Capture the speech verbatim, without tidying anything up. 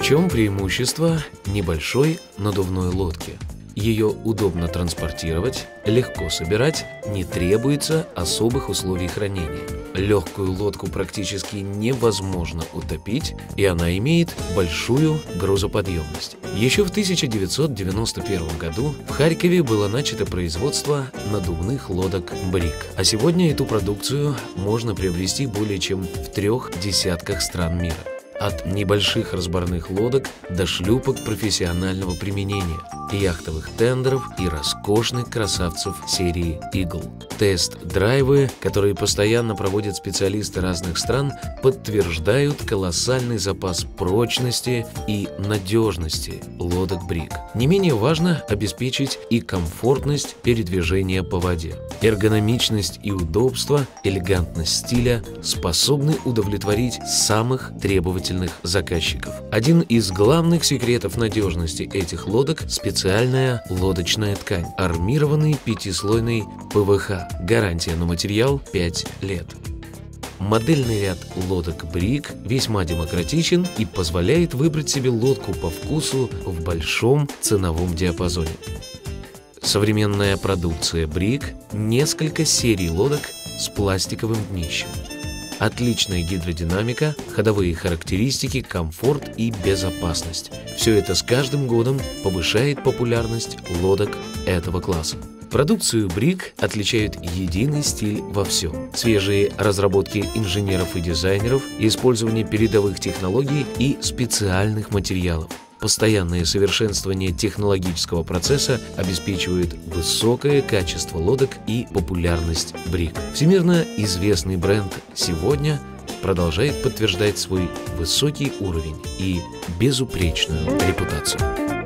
чем преимущество небольшой надувной лодки? Ее удобно транспортировать, легко собирать, не требуется особых условий хранения. Легкую лодку практически невозможно утопить, и она имеет большую грузоподъемность. Еще в тысяча девятьсот девяносто первом году в Харькове было начато производство надувных лодок «Брик», а сегодня эту продукцию можно приобрести более чем в трех десятках стран мира. От небольших разборных лодок до шлюпок профессионального применения, яхтовых тендеров и роскошных красавцев серии «Игл». Тест-драйвы, которые постоянно проводят специалисты разных стран, подтверждают колоссальный запас прочности и надежности лодок «Брик». Не менее важно обеспечить и комфортность передвижения по воде. Эргономичность и удобство, элегантность стиля способны удовлетворить самых требовательных заказчиков. Один из главных секретов надежности этих лодок – специальная лодочная ткань, армированный пятислойный пэ вэ ха. Гарантия на материал пять лет. Модельный ряд лодок «Брик» весьма демократичен и позволяет выбрать себе лодку по вкусу в большом ценовом диапазоне. Современная продукция «Брик» – несколько серий лодок с пластиковым днищем. Отличная гидродинамика, ходовые характеристики, комфорт и безопасность. Все это с каждым годом повышает популярность лодок этого класса. Продукцию «Брик» отличают единый стиль во всем. Свежие разработки инженеров и дизайнеров, использование передовых технологий и специальных материалов. Постоянное совершенствование технологического процесса обеспечивает высокое качество лодок и популярность «Брик». Всемирно известный бренд сегодня продолжает подтверждать свой высокий уровень и безупречную репутацию.